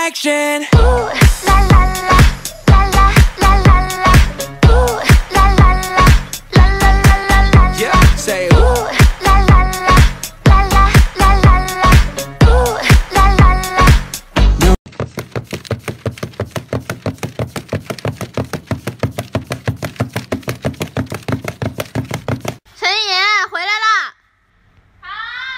action. Ooh, la la la, la la la la la. Ooh, la la la, la la la la la. Yeah, say ooh, la la la, la la la la la. Ooh, la la la. 陈爷回来啦！好。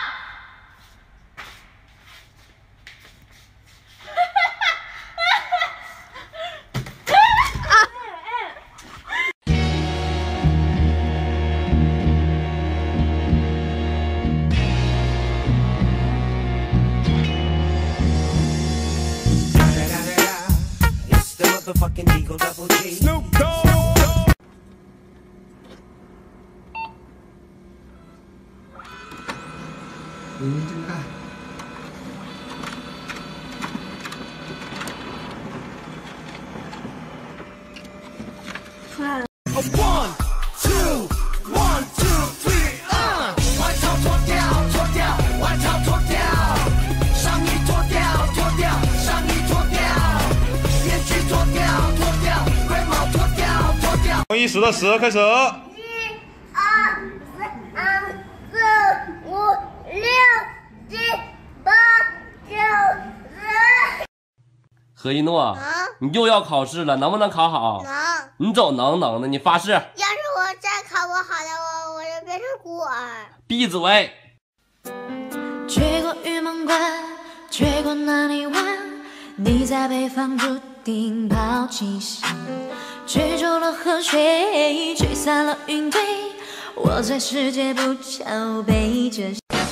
It's the motherfucking Eagle Double G. Snoop Dogg. 从1数到10开始。1、2、 3、4、5、6、7、8、9、10。 何一诺，你又要考试了，能不能考好？ 能。 你总能的，你发誓。 要是我再考不好的，我就变成孤儿。 闭嘴。 去过玉门关，去过哪里玩？你在北方注定抛弃心，吹皱了河水，吹散了云堆。我在世界不巧背着。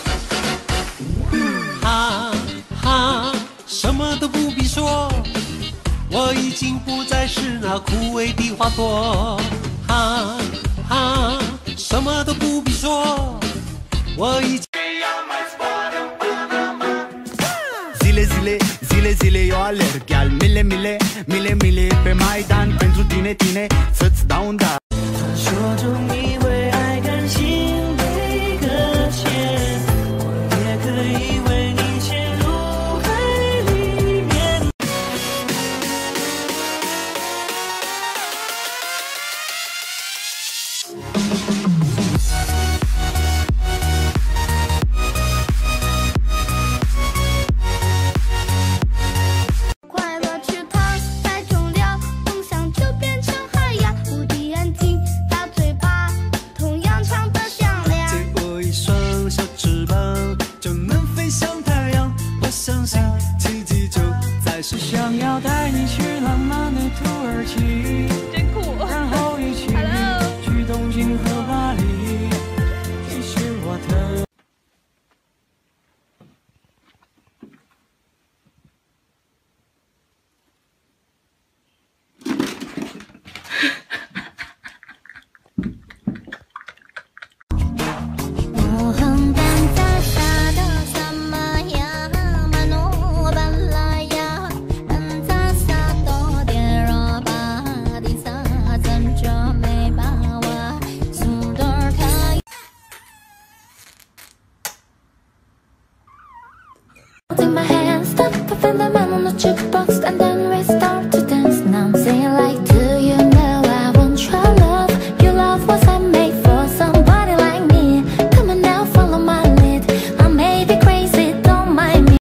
哈哈，什么都不必说，我已经不再是那枯萎的花朵。哈哈，什么都不必说，我已经。 Zile, zile, eu alerg Iar mile pe Maidan Pentru tine, să-ți dau un da 说中你为爱甘心被搁浅，我也可以为你潜入海里面。 快乐池塘太重了，梦想就变成海洋。无敌眼睛，大嘴巴，同样长得响亮。 借我一双小翅膀，就能飞向太阳。我相信奇迹就在身上。 想要带你去浪漫的土耳其， 真酷。 然后一起去东京和巴黎。你是我的。 我很淡淡傻的萨玛呀，马诺巴拉呀，很洒洒多点罗巴的萨怎着没把我苏多卡。Take my hands, stop, I find the man on the jukebox.